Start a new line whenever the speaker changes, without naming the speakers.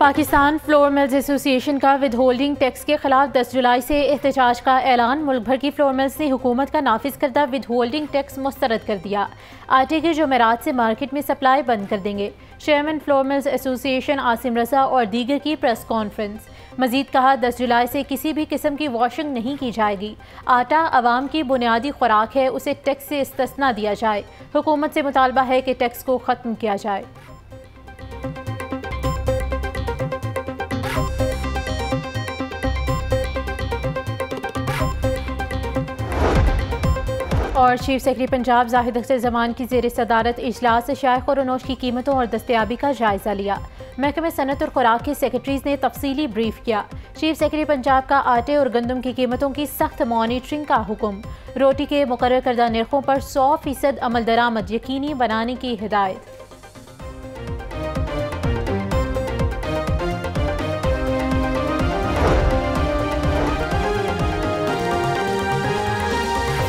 Pakistan flour mills association का withholding tax के खिलाफ 10 जुलाई से एहतजाज का ऐलान। मुल्क भर की फ्लोर मिल्स ने हुकूमत का नाफिज करदा विद होल्डिंग टैक्स मुस्तरद कर दिया। आटे के जुमेरात से मार्केट में सप्लाई बंद कर देंगे। Chairman flour mills association Asim Raza और दीगर की प्रेस कॉन्फ्रेंस। मजीद कहा 10 जुलाई से किसी भी किस्म की वॉशिंग नहीं की जाएगी। आटा आवाम की बुनियादी खुराक है, उसे टैक्स से इस्तिस्ना दिया जाए। हुकूमत से मुतालबा है कि टैक्स को ख़त्म किया जाए। और चीफ सेक्रेटरी पंजाब जाहिद अख्तर जमान की ज़ेर सदारत इजलास शाय खुरनोश की कीमतों और दस्तयाबी का जायजा लिया। महकमे सनत और खुराक के सेक्रेटरीज ने तफसीली ब्रीफ किया। चीफ सेक्रेटरी पंजाब का आटे और गंदम की कीमतों की सख्त मॉनिटरिंग का हुक्म। रोटी के मुकर्रर करदा निर्खों पर 100% अमल दरामद यकीनी बनाने की हिदायत।